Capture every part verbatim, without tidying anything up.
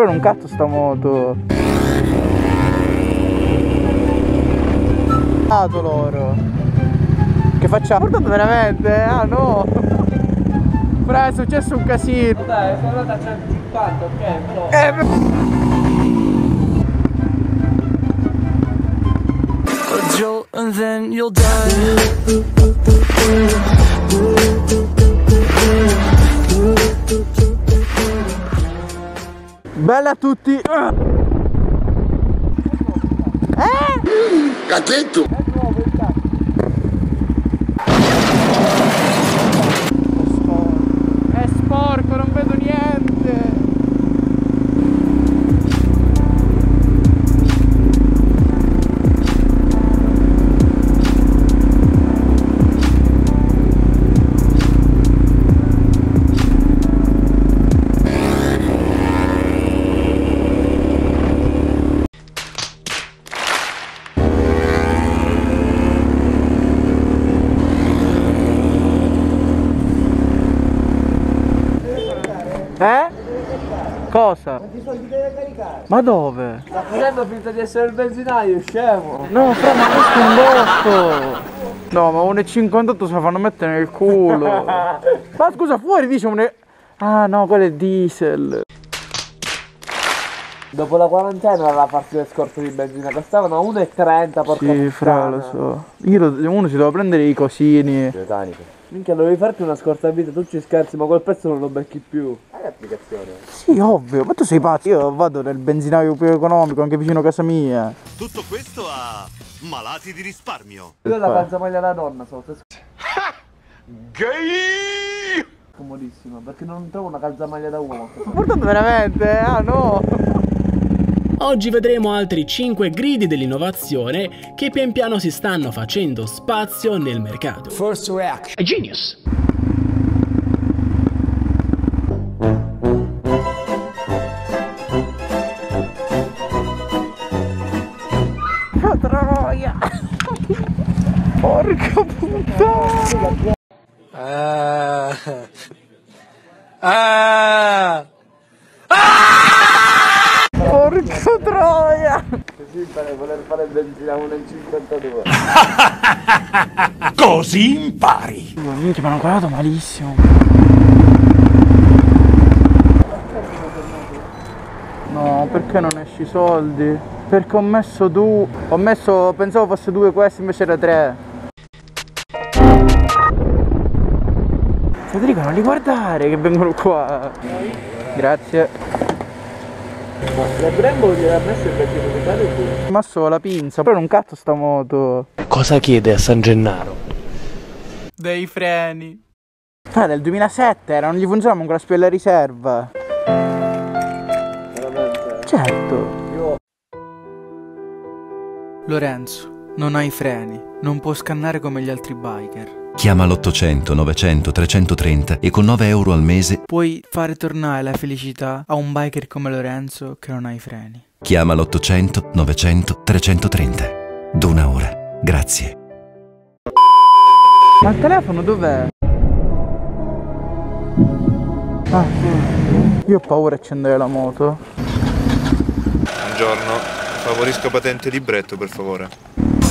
Però non cazzo sta moto. Loro. Che facciamo? Guardate veramente? Ah no! Fra, è successo un casino. Dai, sono andata a centocinquanta, ok, però. Eh, and then you'll die. Bella a tutti. Eh? Cazzetto. È sporco, non vedo niente. Eh? Cosa? Ma ti soldi deve caricare? Ma dove? Sta facendo finta di essere il benzinaio, scemo! No, fra, ma questo è un botto! No, ma uno e cinquantotto se la fanno mettere nel culo! Ma scusa, fuori dice un... Ah no, quello è diesel! Dopo la quarantena la partita scorsa di benzina costavano a uno e trenta, porca Sì, fra, lo so. Io lo, uno si doveva prendere i cosini. Britannico. Minchia, dovevi farti una scorta vita, tu ci scherzi, ma quel pezzo non lo becchi più. Hai l'applicazione? Sì, ovvio, ma tu sei pazzo, io vado nel benzinaio più economico, anche vicino a casa mia. Tutto questo a malati di risparmio. Io ho la calzamaglia da donna sotto. Gay! Comodissima, perché non trovo una calzamaglia da uomo. Guardate veramente? Ah no! Oggi vedremo altri cinque gridi dell'innovazione che pian piano si stanno facendo spazio nel mercato. First reaction. A genius! Troia! Porca puttana! Ah. Ah. Porca troia! Così per voler fare benzina a uno e cinquantadue. Così impari. Oh, minchia, mi hanno guardato malissimo. No, perché non esci i soldi? Perché ho messo due. Ho messo, pensavo fosse due questi, invece era tre. Federico, non li guardare che vengono qua. Grazie. Le Brembo gli ha messo il vecchio militare qui. Ho messo la pinza, però non cazzo sta moto. Cosa chiede a San Gennaro? Dei freni. Ah, del duemilasette era, non gli funzionava con la spilla riserva. Veramente? Certo. Io... Lorenzo, non ha i freni, non può scannare come gli altri biker. Chiama l'ottocento novecento trecentotrenta e con nove euro al mese puoi fare tornare la felicità a un biker come Lorenzo che non ha i freni. Chiama l'ottocento novecento trecentotrenta. Dona ora. Grazie. Ma il telefono dov'è? Ah, io ho paura di accendere la moto. Buongiorno, favorisco patente e libretto per favore.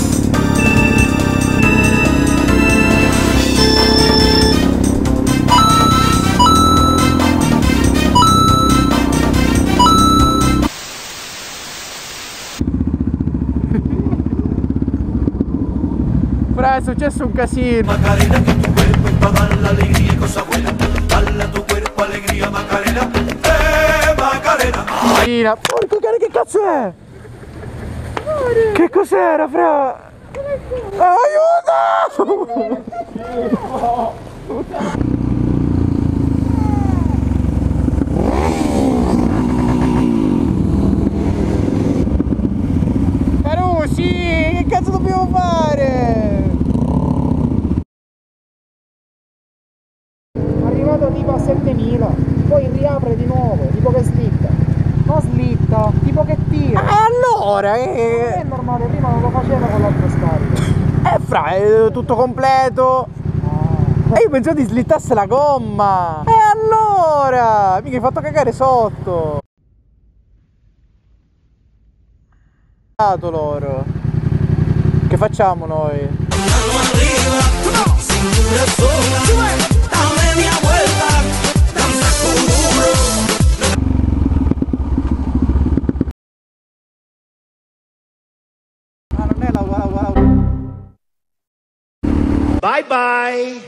Fra, è successo un casino. Macarena, que tu cuerpo pa' dar la alegría y cosa buena. Dale a tu cuerpo alegría, Macarena. Eh, Macarena. Marina, porco cane, che cazzo è? Che cos'era, fra? Aiuto! Carusi, che cazzo dobbiamo fare? Arrivato tipo a settemila, poi riapre di nuovo, tipo che slitta. Non slitta, tipo che tira. Ah, allora, eh... Non è normale, prima non lo faceva con l'altro scarico. Eh, fra, è tutto completo. Ah. E io pensavo di slittasse la gomma. E allora? Mica hai fatto cagare sotto. loro. Che facciamo noi? Ah, non è la wow wow. Bye bye.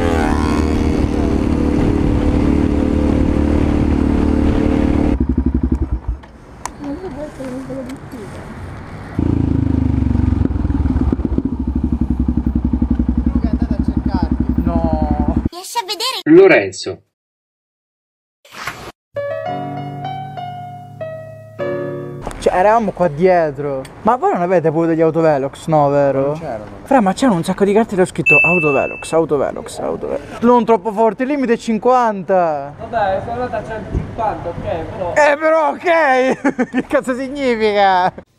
Lorenzo. Cioè, eravamo qua dietro. Ma voi non avete pure degli autovelox, no, vero? Non c'erano. Fra, ma c'erano un sacco di carte dove ho scritto autovelox, autovelox, autovelox. Non troppo forte, il limite è cinquanta. Vabbè, sono andata a centocinquanta, ok, però... Eh, però ok! Che cazzo significa?